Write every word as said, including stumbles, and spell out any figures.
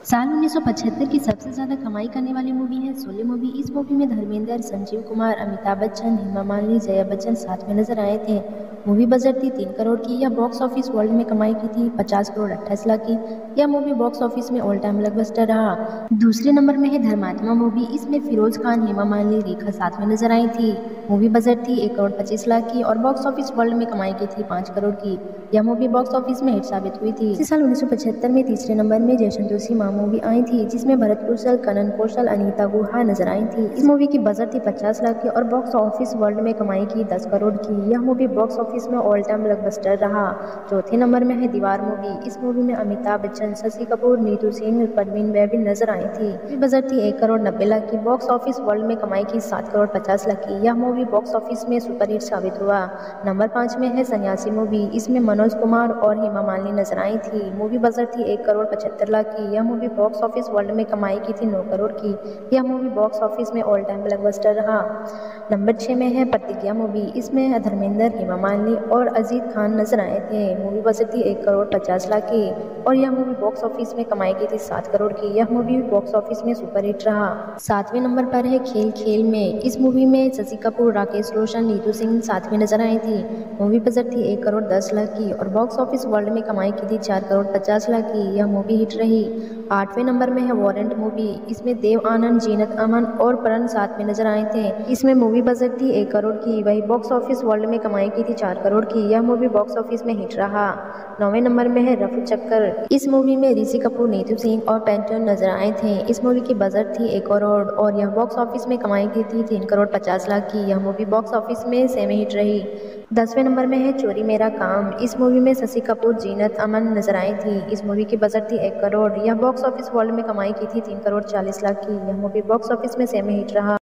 साल उन्नीस सौ पचहत्तर की सबसे ज़्यादा कमाई करने वाली मूवी है शोले मूवी। इस मूवी में धर्मेंद्र, संजीव कुमार, अमिताभ बच्चन, हेमा मालिनी, जया बच्चन साथ में नजर आए थे। मूवी बजट थी तीन करोड़ की। यह बॉक्स ऑफिस वर्ल्ड में कमाई की थी पचास करोड़ अट्ठाईस लाख की। यह मूवी बॉक्स ऑफिस में ऑल टाइम ब्लॉकबस्टर रहा। दूसरे नंबर में है धर्मात्मा मूवी। इसमें फिरोज खान, हेमा मालिनी, रेखा साथ में नजर आई थी। मूवी बजट थी एक करोड़ पच्चीस लाख की और बॉक्स ऑफिस वर्ल्ड में कमाई की थी पाँच करोड़ की। यह मूवी बॉक्स ऑफिस में हिट साबित हुई थी। इसी साल उन्नीस सौ पचहत्तर में तीसरे नंबर में जय संतोषी मां मूवी आई थी, जिसमें भरत कौशल, कनन कौशल, अनीता गुहा नजर आई थी। इस मूवी की बजट थी पचास लाख की और बॉक्स ऑफिस वर्ल्ड में कमाई की दस करोड़ की। यह मूवी बॉक्स ऑफिस में ऑल टाइम ब्लॉकबस्टर रहा। चौथे नंबर में है दीवार मूवी। इस मूवी में अमिताभ बच्चन, शशि कपूर, नीतू सिंह, परवीन बेबी नजर आई थी। मूवी बजट थी एक करोड़ नब्बे लाख की। बॉक्स ऑफिस वर्ल्ड में कमाई की सात करोड़ पचास लाख की। यह मूवी बॉक्स ऑफिस में सुपरहिट साबित हुआ। नंबर पाँच में है सन्यासी मूवी। इसमें मनोज कुमार और हेमा मालिनी नजर आई थी। मूवी बजट थी एक करोड़ पचहत्तर लाख की। यह मूवी बॉक्स ऑफिस वर्ल्ड में कमाई की थी नौ करोड़ की। यह मूवी बॉक्स ऑफिस में ऑल टाइम ब्लॉकबस्टर रहा। नंबर छः में है प्रतिज्ञा मूवी। इसमें धर्मेंद्र, हेमा मालिनी और अजीत खान नजर आए थे। मूवी बजट थी एक करोड़ पचास लाख की और यह मूवी बॉक्स ऑफिस में कमाई की थी सात करोड़ की। यह मूवी बॉक्स ऑफिस में सुपरहिट रहा। सातवें नंबर पर है खेल खेल में। इस मूवी में शशि कपूर, राकेश रोशन, नीतू सिंह साथ में नजर आई थी। मूवी बजट थी एक करोड़ दस लाख की और बॉक्स ऑफिस वर्ल्ड में कमाई की थी चार करोड़ पचास लाख की। यह मूवी हिट रही। आठवें नंबर में है वारंट मूवी। इसमें देव आनंद, जीनत अमन और परण साथ में नजर आए थे। इसमें मूवी बजट थी एक करोड़ की। वही बॉक्स ऑफिस वर्ल्ड में कमाई की थी चार करोड़ की। यह मूवी बॉक्स ऑफिस में हिट रहा। नौवें नंबर में है रफू चक्कर। इस मूवी में ऋषि कपूर, नीतू सिंह और पैंटून नजर आए थे। इस मूवी की बजट थी एक करोड़ और यह बॉक्स ऑफिस में कमाई की थी तीन करोड़ पचास लाख की। यह मूवी बॉक्स ऑफिस में सेमी हिट रही। दसवें नंबर में है चोरी मेरा काम। इस मूवी में शशि कपूर, जीनत अमन नजर आई थी। इस मूवी की बजट थी एक करोड़। यह बॉक्स ऑफिस वर्ल्ड में कमाई की थी तीन करोड़ चालीस लाख की। यह मूवी बॉक्स ऑफिस में सेमी हिट रहा।